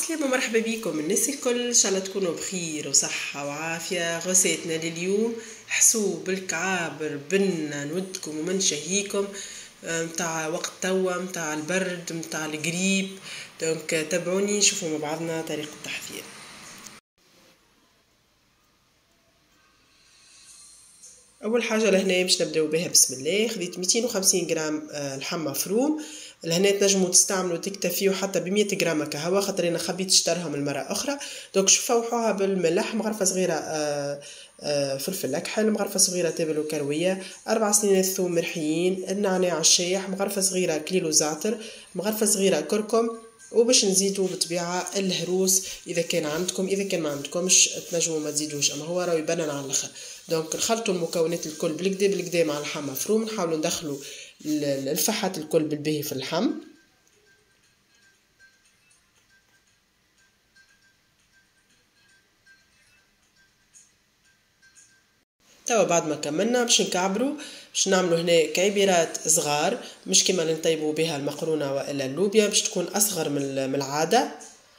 عسلامة، مرحبا بكم الناس الكل. ان شاء الله تكونوا بخير وصحة وعافية. غسيتنا لليوم حسوا بالكعابر بنا نودكم ومن شهيكم متاع وقت توا، متاع البرد، متاع القريب. دونك تابعوني نشوفوا مع بعضنا طريقة التحضير. اول حاجه لهنا باش نبداو بها بسم الله. خديت 250 غرام لحم مفروم. لهنا تنجموا تستعملوا تكتفيو حتى ب 100 غرام كهوه، خاطر انا خبيت شطرها من مره اخرى. دونك شفوحوها بالملح، مغرفه صغيره فلفل اكحل، مغرفه صغيره تابل وكرويه، 4 سنين ثوم مرحيين، النعناع الشايح، مغرفه صغيره كليلو زعتر، مغرفه صغيره كركم. وباش نزيدوا بالطبيعه الهروس اذا كان عندكم، اذا كان ما عندكمش تنجموا ما تزيدوش، اما هو راه يبنن على الاخر. دونك نخلطوا المكونات الكل بالكدا بالكدا مع اللحم مفروم، نحاولوا ندخلوا الفحات الكل بالباهي في اللحم. توا بعد ما كملنا باش نكعبروا، باش نعملوا هنا كعبيرات صغار، مش كما اللي نطيبوا بها المقرونه والا اللوبيا، باش تكون اصغر من العاده.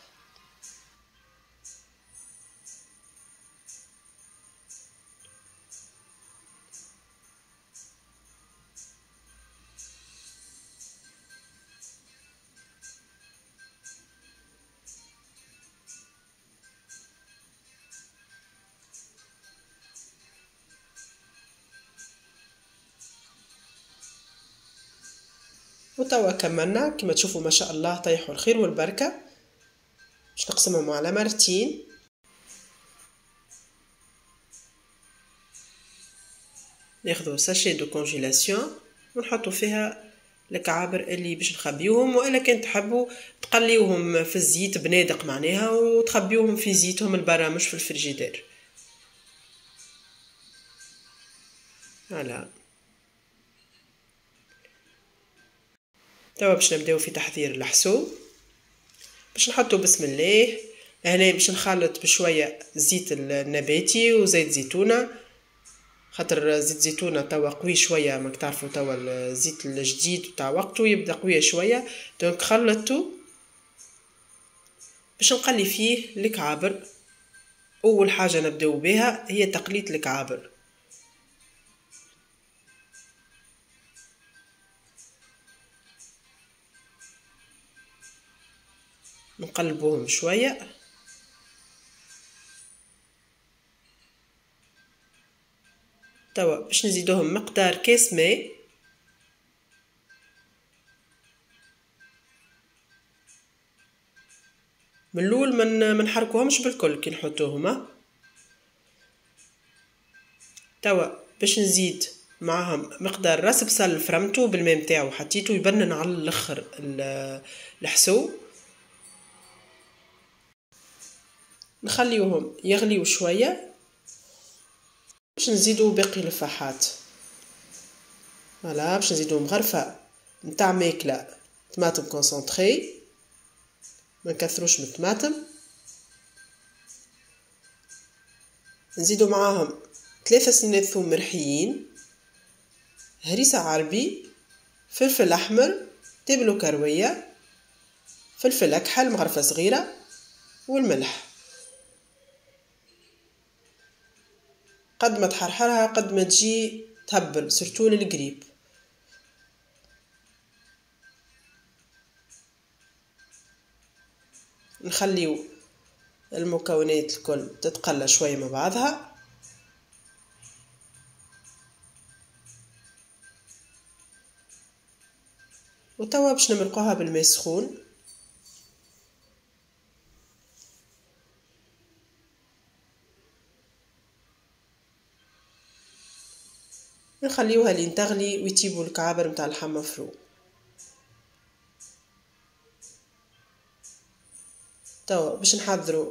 وتوا كملنا كما تشوفوا ما شاء الله طيحوا الخير والبركه. باش نقسمهم على مرتين. ناخذوا ساشي دو كونجيلاسيون ونحطوا فيها الكعابر اللي باش نخبيوهم، والا كان تحبوا تقليوهم في الزيت بنادق معناها وتخبيوهم في زيتهم البرا مش في الفريجيدير. فوالا. توا باش نبداو في تحضير الحسو. باش نحطوا بسم الله. هنا باش نخلط بشويه زيت النباتي وزيت زيتونه، خاطر زيت زيتونه توا قوي شويه، ماك تعرفوا توا الزيت الجديد تاع وقته يبدا قويه شويه. دونك خلطته باش نقلي فيه الكعابر. اول حاجه نبداو بها هي تقلية الكعابر. نقلبوهم شويه. توا باش نزيدوهم مقدار كاس ماء. من الاول ما نحركوهمش بالكل كي نحطوهم. توا باش نزيد معاهم مقدار راس بصل فرمته بالماء نتاعو، حطيته يبنن على الاخر الحسو. نخليوهم يغليو شويه باش نزيدو باقي الفحات. فوالا باش نزيدو مغرفه نتاع ماكله طماطم كونسونطري، ما نكثروش من الطماطم. نزيدو معاهم 3 سنين ثوم مرحيين، هريسه عربي، فلفل احمر، تبلو كرويه، فلفل اكحل مغرفه صغيره، والملح. قد ما تحرحرها قد ما تجي تهبل، سرتو للقريب. نخليو المكونات الكل تتقلى شويه مع بعضها. وتوا باش نمرقوها بالماء سخون. نخليوها لين تغلي ويطيبوا الكعابر متاع اللحم مفروم. توا باش نحضروا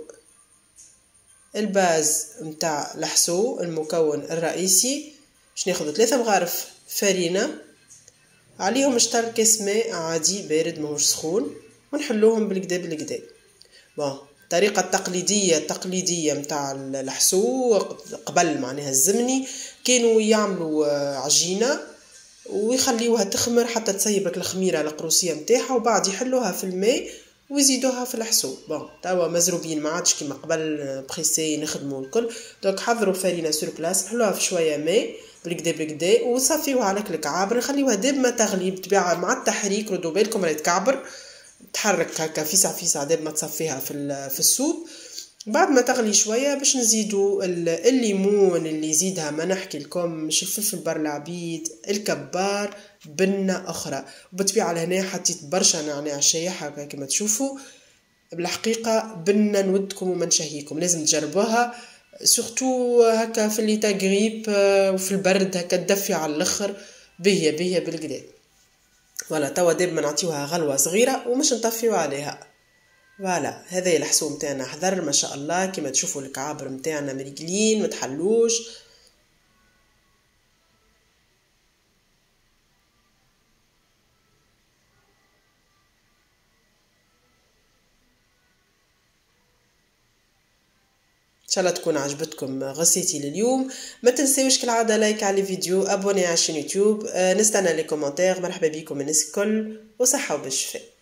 الباز متاع الحسو، المكون الرئيسي. باش ناخذ 3 مغارف فرينه، عليهم شطر كاس ماء عادي بارد ماهوش سخون، ونحلوهم بالكدا بالكدا. الطريقه التقليديه متاع الحسو قبل معناها الزمني كانوا يعملوا عجينه ويخليوها تخمر حتى تسيبك الخميره القروسيه نتاعها، وبعد يحلوها في الماء ويزيدوها في الحسوب. بون توا مزروبين ما عادش كيما قبل بريسي نخدموا الكل. دونك حضروا الفرينه سور بلاص، نحلوها في شويه ماء بالكدا بالكدا وصفيوها على الكعابر، نخليوها ديب ما تغلي بالطبيعه مع التحريك. ردوا بالكم راهي تكعبر تحرك هكا فيسع فيسع ديب ما تصفيها في السوب. بعد ما تغلي شويه باش نزيدوا الليمون اللي يزيدها ما نحكي لكم، مش الفلفل برلعبيد الكبار بنه اخرى. وبالطبيعه لهنا حطيت برشا نعناع شايح هكا كما تشوفوا. بالحقيقه بنه نودكم وما نشهيكم، لازم تجربوها سورتو هكا في اللي تغريب وفي البرد هكا تدفي على الاخر. بهي بالكدا. ولا توا دائما نعطيوها غلوه صغيره ومش نطفيو عليها. فوالا هذا الحسوم متاعنا حضر ما شاء الله كما تشوفوا الكعابر متاعنا مريقلين متحلوش. ان شاء الله تكون عجبتكم غسيتي لليوم. ما تنسيوش كالعاده لايك على الفيديو، ابوني على الشين يوتيوب، نستنى لي كومنتير. مرحبا بكم الناس الكل وصحه وبالشفاء.